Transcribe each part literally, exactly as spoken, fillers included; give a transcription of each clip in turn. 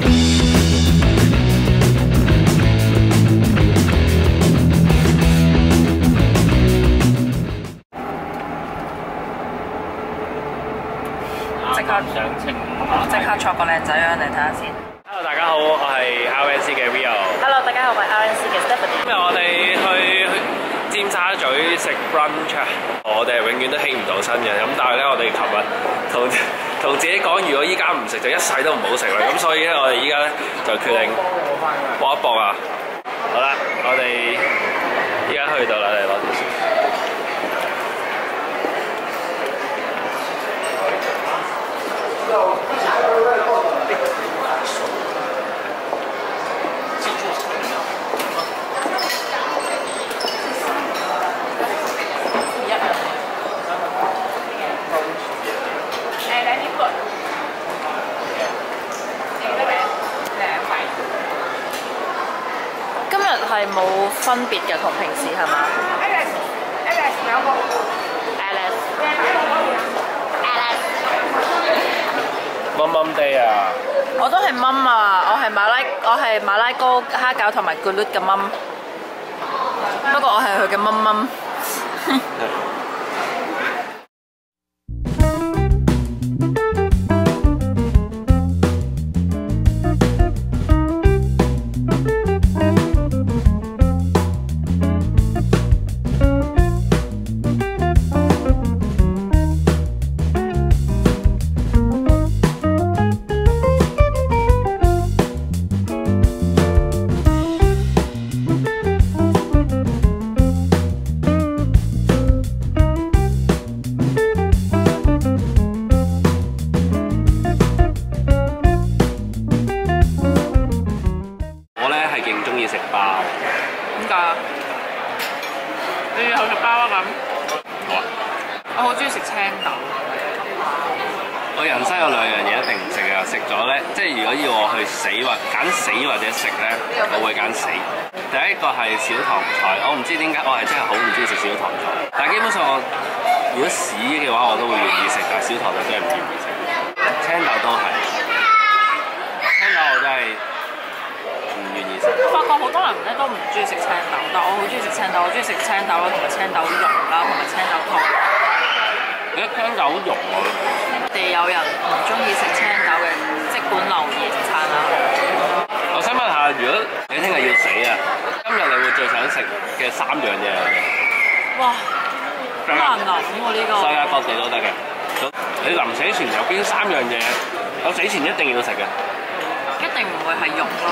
即刻上清，即刻坐個靚仔樣嚟睇下先。 Hello， 大家好，我係 R N C 嘅 Rio。 Hello， 大家好，我係 R N C 嘅 Stephanie。 今日我哋去尖沙咀食 brunch 啊！我哋永遠都起唔到身嘅，咁但係咧，我哋琴日同同自己講，如果依家唔食就一世都唔好食啦。咁所以咧，我哋依家咧就決定搏一搏啊！好啦，我哋依家去到啦，嚟攞條先。 今日係冇分別嘅，同平時係嘛 ？Alice，Alice 兩個 ，Alice，Alice， 蚊蚊地啊！ 我都係蚊啊！我係馬拉，我係馬拉糕蝦餃同埋 Gulud 嘅蚊，不過我係佢嘅蚊蚊。你好食包啊咁？好啊！我好中意食青豆。 我人生有兩樣嘢一定唔食嘅，食咗咧，即係如果要我去死或揀死或者食咧，我會揀死。第一個係小棠菜，我唔知點解，我係真係好唔中意食小棠菜。但係基本上我如果屎嘅話，我都會願意食，但係小棠菜真係唔願意食。青豆都係，青豆我真係唔願意食。 我發覺好多人咧都唔中意食青豆，但我好中意食青豆，我中意食青豆啦，同埋青豆蓉啦，同埋青豆湯。 你青豆蓉啊！ 哋有人唔中意食青豆嘅，即管留言撐下。 我想問下，如果你聽日要死啊，今日你會最想食嘅三樣嘢係咩？ 哇！好難諗喎呢個。 世界各地都得嘅。你臨死前有邊三樣嘢？我死前一定要食嘅。 一定唔會係肉咯。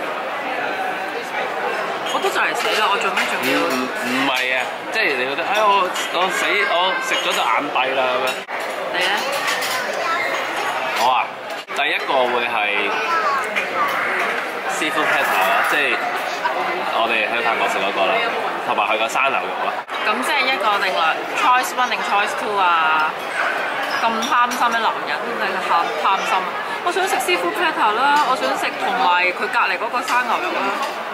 我都就嚟死啦！我做咩仲要？ 唔唔係啊，即係你覺得，哎我我死我食咗就眼閉啦咁樣。 你咧？ 我啊，第一個會係 seafood platter 啦，即係我哋喺泰國食嗰個啦，同埋佢個生牛肉啦。 咁即係一個定兩 choice one 定 choice two 啊？咁貪心嘅男人真係貪貪心啊！我想食 seafood platter 啦，我想食同埋佢隔離嗰個生牛肉啦。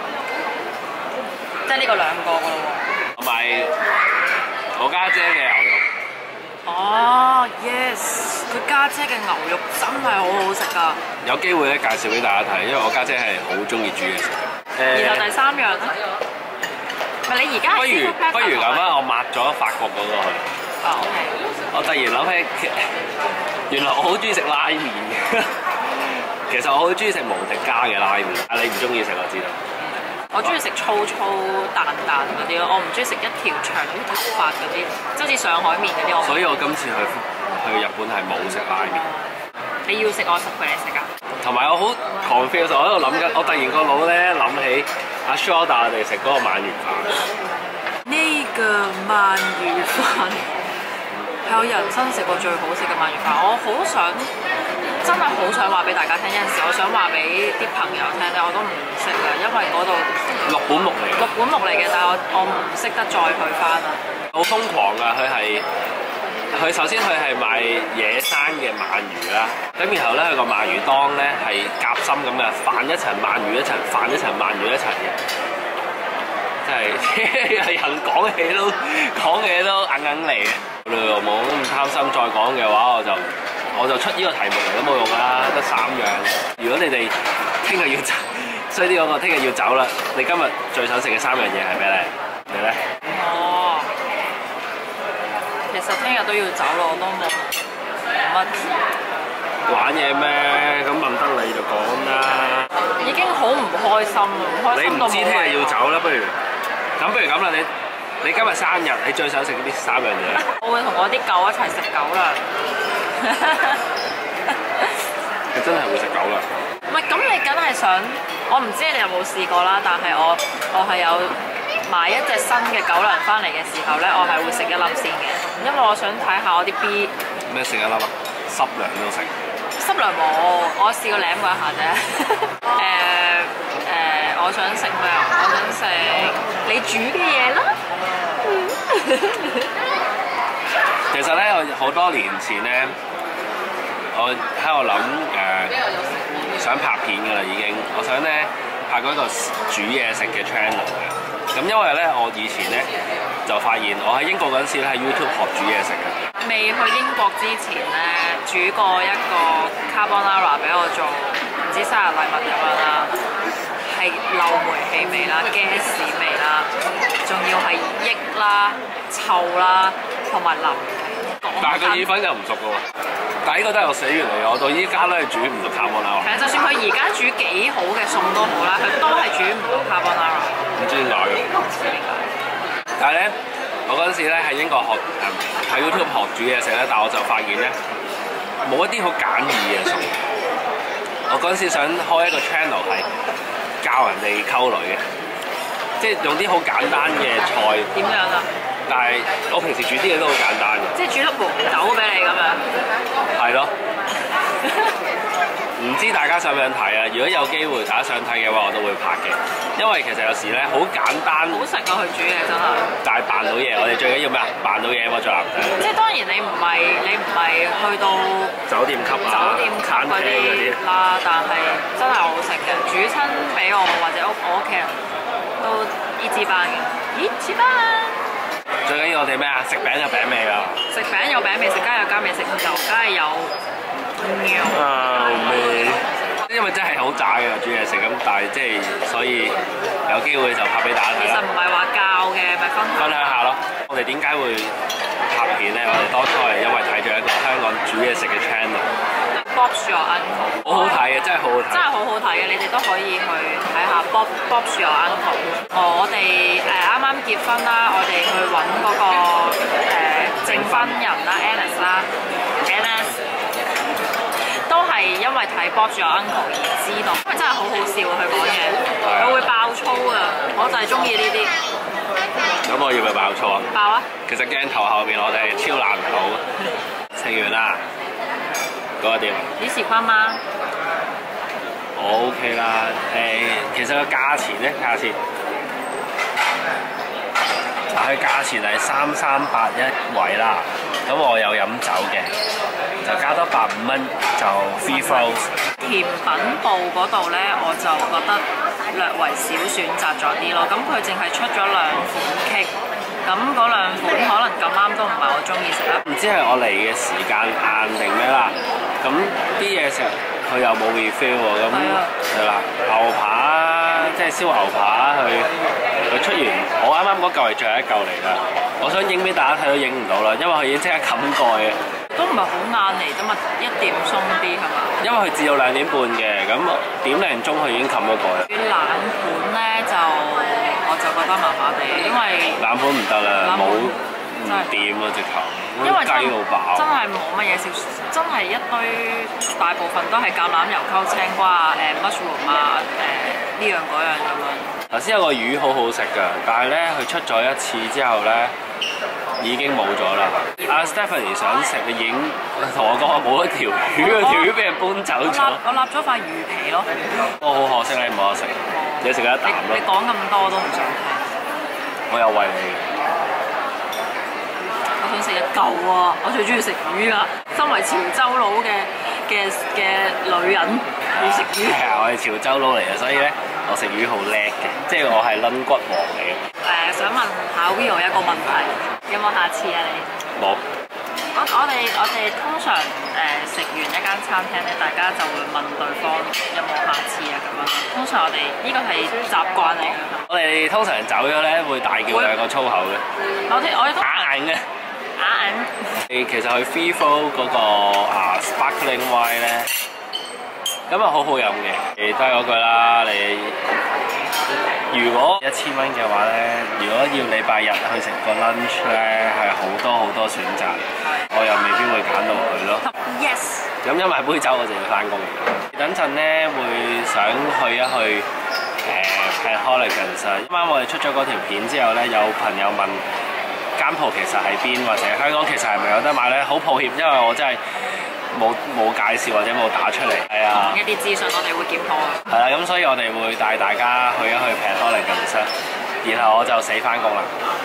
即係呢個兩個㗎咯喎。 同埋我家姐嘅牛肉。 哦 ，yes， 佢家姐嘅牛肉真係好好食㗎。 有機會咧介紹俾大家睇，因為我家姐係好中意煮嘢食嘅。 然後第三樣咧，咪你而家不如不如咁啦，我抹咗法國嗰個去。 哦 ，OK。 我突然諗起，原來我好中意食拉麵嘅。其實我好中意食無敵家嘅拉麵，啊你唔中意食我知道。 我中意食粗粗彈彈嗰啲咯，我唔中意食一條長啲頭髮嗰啲，即好似上海麵嗰啲。 所以我今次去去日本係冇食拉麵。 你要食我食俾你食啊！ 同埋我好 confused， 我喺度諗緊，我突然個腦咧諗起阿 Shaw 帶我哋食嗰個鰻魚飯。 呢個鰻魚飯係我人生食過最好食嘅鰻魚飯，我好想真係好想話俾大家聽。有陣時我想話俾啲朋友聽咧，我都唔識啦，因為嗰度六本木嚟。 六本木嚟嘅，但係我我唔識得再去翻啦。 好瘋狂㗎！佢係佢首先佢係賣野生嘅鰻魚啦，咁然後咧佢個鰻魚檔咧係夾心咁嘅，飯一層，鰻魚一層，飯一層，鰻魚一層嘅，真係人講起都講嘅都硬硬嚟嘅。你又冇咁貪心，再講嘅話我就我就出呢個題目嚟都冇用啦，得三樣。如果你哋聽日要走，衰啲嗰個聽日要走啦，你今日最想食嘅三樣嘢係咩咧？你咧？ 哦，其實聽日都要走咯，我都冇冇乜玩嘢咩？咁問得你就講啦。 已經好唔開心啦，唔開你唔心到冇知聽日要胃口。 走啦，不如咁不如咁啦，你你今日生日，你最想食呢三樣嘢？ 我會同我啲狗一齊食狗糧。 你真係會食狗啦？ 唔係，咁你梗係想，我唔知你有冇試過啦，但係我我係有買一隻新嘅狗糧翻嚟嘅時候咧，我係會食一粒先嘅，因為我想睇下我啲 B 咩食一粒啊？濕糧都食。 濕糧冇，我試過舐過一下啫。誒誒、我想食咩啊？我想食你煮嘅嘢啦。 其實咧，我好多年前咧，我喺度諗誒，想拍片㗎啦已經。我想咧拍嗰個煮嘢食嘅 channel 嘅。咁因為咧，我以前咧就發現我喺英國嗰陣時咧喺 YouTube 學煮嘢食嘅。 未去英國之前咧，煮過一個 carbonara 俾我做，唔知生日禮物咁樣啦，係漏煤氣味啦、gas 味啦，仲要係益啦、臭啦，同埋腍。 但係個意粉又唔熟嘅喎，但係呢個都係我死完嚟嘅，我到依家都係煮唔到 carbonara。 係啊，就算佢而家煮幾好嘅餸都好啦，佢都係煮唔到 carbonara。 唔知點解嘅。但係咧，我嗰陣時咧喺英國學誒喺 YouTube 學煮嘢食咧，但係我就發現咧冇一啲好簡易嘅餸。我嗰陣時想開一個 channel 係教人哋溝女嘅，即係用啲好簡單嘅菜。 點樣啊？ 但係我平時煮啲嘢都好簡單嘅。 即係煮粒黃豆俾你咁樣。 係咯。唔知大家想唔想睇啊？如果有機會大家想睇嘅話，我都會拍嘅。因為其實有時咧好簡單， 好食啊！佢煮嘢真係。 但係扮到嘢，我哋最緊要咩啊？扮到嘢嘛，做男仔。 即係當然你唔係你唔係去到酒店級啊， 酒店級嗰啲啦，但係真係好食嘅。煮親俾我或者屋我屋企人都依支班嘅，依支班。 最緊要我哋咩啊？食餅有餅味㗎。 食餅有餅味，食加有加味，食牛梗係有牛啊味。因為真係好渣嘅煮嘢食咁，但係即係所以有機會就拍俾大家睇啦。 其實唔係話教嘅，咪分享。 分享下咯。我哋點解會拍片咧？我哋當初係因為睇咗一個香港煮嘢食嘅 channel。 Bob's Your Uncle。 好好睇嘅，真係好好睇。 真係好好睇嘅，你哋都可以去睇下 Bob Bob's Your Uncle。我哋誒啱啱結婚啦，我哋去揾嗰、個誒證婚人啦 ，Alice 啦 ，Alice 都係因為睇 Bob's Your Uncle 而知道，因為真係好好笑佢講嘢，佢會爆粗㗎，我就係中意呢啲。 咁我要唔要爆粗啊？ 爆啊！ 其實鏡頭後邊我哋超爛口，食完啦，嗰個點？ 幾時翻嗎？ 我 OK 啦，誒，其實個價錢咧，價錢，嗱，佢價錢係三三八一位啦，咁我有飲酒嘅，就加多百五蚊就 free flow。 甜品部嗰度咧，我就覺得略為少選擇咗啲咯。咁佢淨係出咗兩款 cake，咁嗰兩款可能咁啱都唔係我中意食啦。 唔知係我嚟嘅時間晏定咩啦？咁啲嘢食佢又冇 refill 喎，咁係啦，牛扒即係燒牛扒，佢佢出完，我啱啱嗰嚿係最後一嚿嚟㗎。我想影俾大家睇都影唔到啦，因為佢已經即刻冚蓋嘅。 都唔係好晏嚟啫嘛，一點鬆啲係嘛？ 因為佢至到兩點半嘅，咁點零鐘佢已經冚咗蓋啦。 冷盤咧就我就覺得麻麻地，因為冷盤唔得啦，冇唔真係掂啊直頭， 因為真雞到爆。 真係冇乜嘢食，真係一堆大部分都係橄欖油溝青瓜誒 mushroom 啊誒呢樣嗰樣咁樣。 頭先有個魚好好食㗎，但係咧佢出咗一次之後咧已經冇咗啦。阿 Stephanie 想食，已經同我講話冇一條魚，個條魚俾人搬走咗。 我立咗塊魚皮咯。 我好可惜你冇得食，你食咗一啖咯。 你講咁多都唔想聽。 我有餵你。 我想食一嚿啊！我最中意食魚啦。身為潮州佬嘅嘅嘅女人，要食魚。 係啊，我係潮州佬嚟嘅，所以咧我食魚好叻嘅，即係我係撚骨王嚟嘅。 誒，想問下 Will 一個問題，有冇下次啊你？ 冇。 我我我哋我哋通常誒食、呃、完一間餐廳咧，大家就會問對方有冇下次啊咁樣。通常我哋呢個係習慣嚟嘅。 我哋通常走咗咧會大叫兩個粗口嘅。 我哋我哋都啞硬嘅。 啞硬。 其實去 Free Flow 嗰個啊 Sparkling Wine 咧，咁啊好好飲嘅。誒都係嗰句啦，你如果一千蚊嘅話咧，如果要禮拜日去食個 lunch 咧，係好多好多選擇，我又未必會揀到佢咯。 Yes。 咁飲埋杯酒我就要翻工。等陣咧會想去一去誒 Penhaligon's。啱啱我哋出咗嗰條片之後咧，有朋友問間鋪其實喺邊，或者香港其實係咪有得買咧？好抱歉，因為我真係冇冇介紹或者冇打出嚟。係啊， 一啲資訊我哋會檢討。 係啦，咁所以我哋會帶大家去一去 Penhaligon's，然後我就死翻工啦。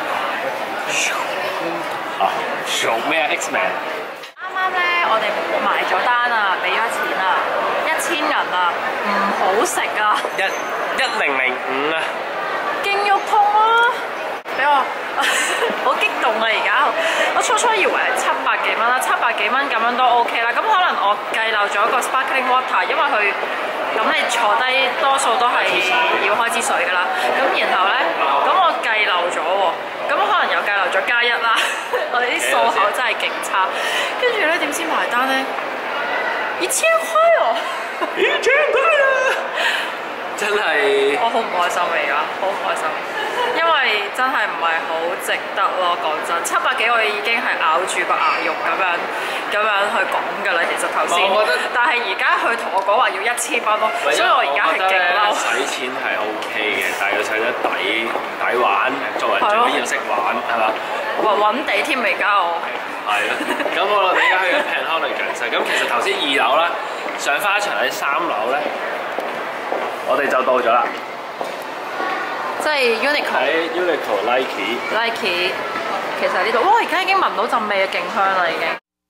啊，做咩啊 X-Man？ 啱啱咧，我哋埋咗單啊，俾咗錢啊，一千銀啊，唔好食啊！ 一一零零五啊！ 勁肉痛啊！俾我好激動啊！而家我初初以為係七百幾蚊啦，七百幾蚊咁樣都 OK 啦。咁可能我計漏咗個 sparkling water，因為佢咁你坐低多數都係要開支水㗎啦。咁然後咧，咁我計漏咗喎，咁可能又計漏咗加一啦。我哋啲數口真係勁差。跟住咧點知埋單咧？一千塊哦！ 一千塊啊！真係我好唔開心啊！而家好唔開心。因為真係唔係好值得咯，講真，七百幾我已經係咬住個牙肉咁樣咁樣去講㗎啦。其實頭先，但係而家佢同我講話要一千蚊咯，所以我而家係勁嬲。 使錢係 OK 嘅，但係要使得抵抵玩，作為最緊要識玩係嘛？ 穩穩地添未交我。 係咯，咁我哋而家去緊 Penhaligon's，咁其實頭先二樓啦，上翻一場喺三樓咧，我哋就到咗啦。 即係 Uniqlo。 喺 Uniqlo Nike。 Nike， 其實呢度，哇！而家已經聞到陣味啊，勁香啦已經。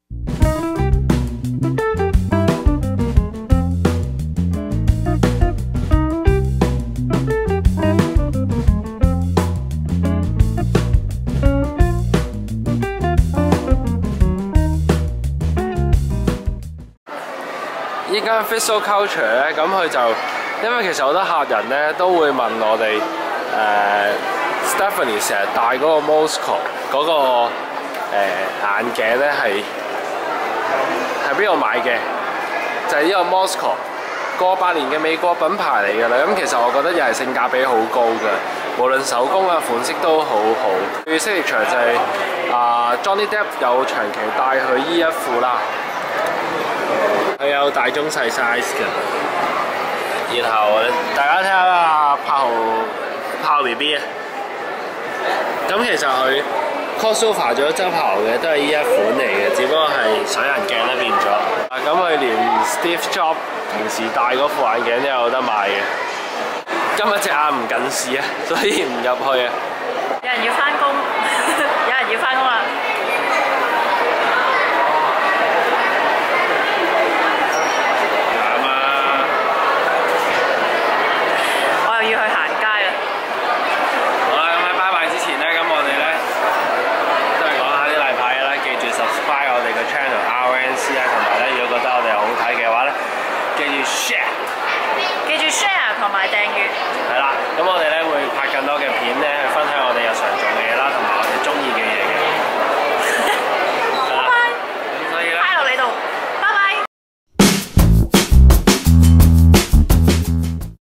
依間 Visual Culture 咧，咁佢就因為其實好多客人咧都會問我哋誒、呃、Stephanie 成日戴嗰個 Moscow 嗰、那個、呃、眼鏡咧係喺邊度買嘅？就係、是、呢個 Moscow 過百年嘅美國品牌嚟㗎啦。咁其實我覺得又係性價比好高嘅，無論手工啊款式都好好。最 signature 就係、是、啊、呃、Johnny Depp 有長期戴佢依一副啦。佢有大中細 size 嘅，然後大家睇下啦，炮炮 B B 啊，咁其實佢 crossover 咗周柏豪嘅，都係依一款嚟嘅，只不過係水銀鏡咧變咗。啊，咁佢連 Steve Jobs 平時戴嗰副眼鏡都有得賣嘅。今日隻眼唔近視啊，所以唔入去啊。 有人要翻工，有人要翻工啦。要去行街啦！ 好啦，咁喺拜拜之前咧，咁我哋咧都係講下啲例牌嘅啦，記住 subscribe 我哋嘅 channel R N C 啊，同埋咧，如果覺得我哋好睇嘅話咧，記住 share， 記住 share 同埋訂閱。 係啦，咁我哋咧會拍更多嘅片咧，去分享我哋日常做嘅